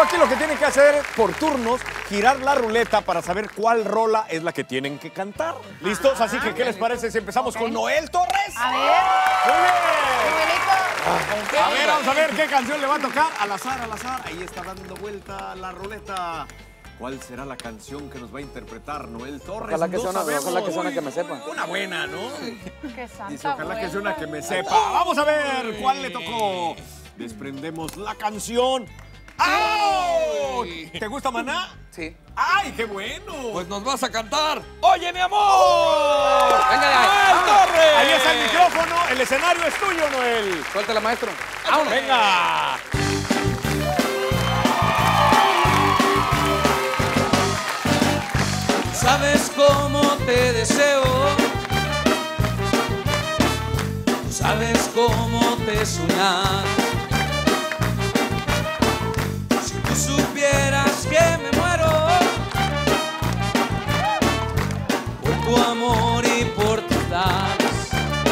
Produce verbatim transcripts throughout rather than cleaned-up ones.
Bueno, aquí lo que tienen que hacer por turnos, girar la ruleta para saber cuál rola es la que tienen que cantar. ¿Listos? Así que, ¿qué les parece si empezamos okay. con Noel Torres? A ver. Muy bien. Noelito. A ver, vamos a ver qué canción le va a tocar. Al azar, al azar. Ahí está dando vuelta la ruleta. ¿Cuál será la canción que nos va a interpretar Noel Torres? Ojalá que no sea una, sabemos. ojalá que sea una que me sepa. Una buena, ¿no? Qué santa Dice, ojalá buena. que sea una que me sepa. Vamos a ver cuál le tocó. Desprendemos la canción. ¡Ay! ¿Te gusta Maná? Sí. ¡Ay, qué bueno! Pues nos vas a cantar ¡Oye, mi amor! Venga, ¡Noel Torres! Ahí está el micrófono, el escenario es tuyo, Noel. Suéltala, maestro. ¡Vámonos! ¡Venga! Sabes cómo te deseo, sabes cómo te soñar. Si tú supieras que me muero por tu amor y por tus labios.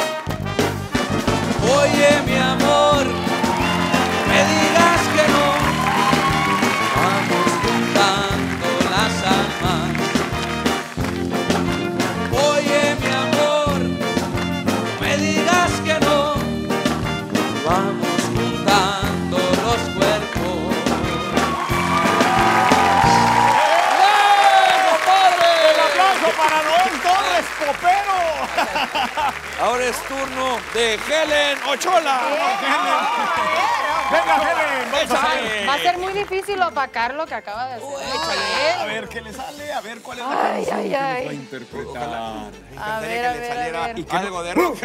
Oye, mi amor, me digas que no, vamos juntando las almas. Oye, mi amor, me digas que no, vamos juntando los cuerpos. ¡Bien, compadre! ¡El aplauso para Noel Torres, popero! Ahora es turno de Helen Ochoa. Venga, Helen, vamos a ver. Va a ser muy difícil opacar lo que acaba de hacer. A ver qué le sale, a ver cuál es la Ay, canción ay, que nos ay. va a interpretar. A ver, a ver, a ver. Y que algo de rock.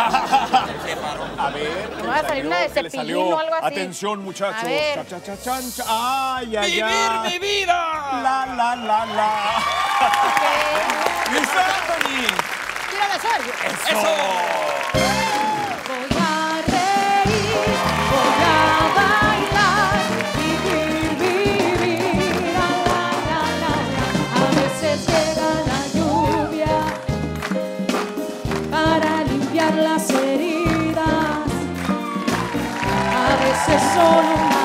A ver. Me va a salir una de ¿qué le Cepillín salió? o algo así. Atención, muchachos. A ver. Cha, cha, cha, chan, cha. Ay, ay, ¡Vivir ay. mi vida! La, la, la, la. ¿Listo, Anthony? Tírale, Sergio. ¡Eso! Voy a reír, voy a bailar, vivir, vivir, la, la, la, la, la. A veces llega la lluvia para limpiar las heridas, a veces solo una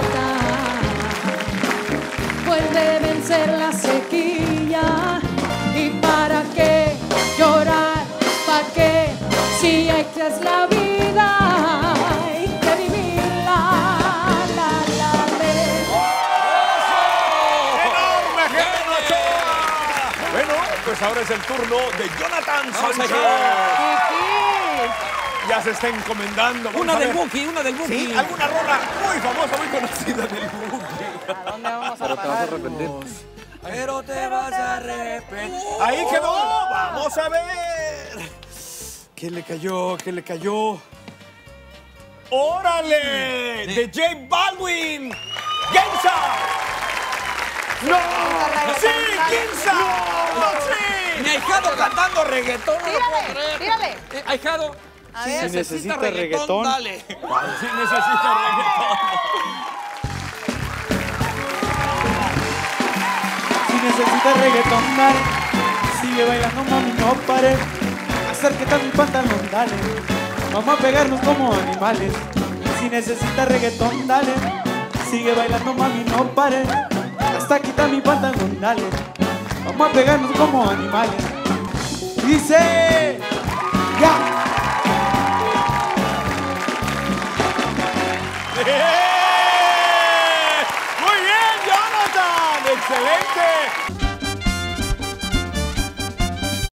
gota puede vencer la sequía. ¿Y para qué llorar? ¿Para qué? Si esta es la vida, hay que vivirla, la, la, la. ¡Enorme, Helen Ochoa! Bueno, pues ahora es el turno de Jonathan Vamos Sánchez. Ya se está encomendando. Vamos Una a del ver. Buki, una del Buki. Sí, alguna rola muy famosa, muy conocida del Buki. ¿A dónde vamos a Pero te vas a parar? arrepentir. Pero te vas a arrepentir. Ahí quedó. Vamos a ver. ¿Qué le cayó? ¿Qué le cayó? ¡Órale! De J Balvin. ¡Genza! ¡No! ¡Sí, Genza! ¡No, sí! Mi ahijado cantando reggaetón. No lo puedo Tírale, creer. tírale. Eh, ahijado, A si ver. Si necesita necesita reggaetón, reggaetón. dale. Sí necesita reggaetón. Si necesitas reggaetón, dale. Sigue bailando, mami, no pare. Acércate a mi pantalón, dale. Vamos a pegarnos como animales. Si necesitas reggaetón, dale. Sigue bailando, mami, no pare. Hasta quita mi pantalón, dale. Vamos a pegarnos como animales. Dice, ya. ¡Eh! ¡Muy bien, Jonathan! ¡Excelente!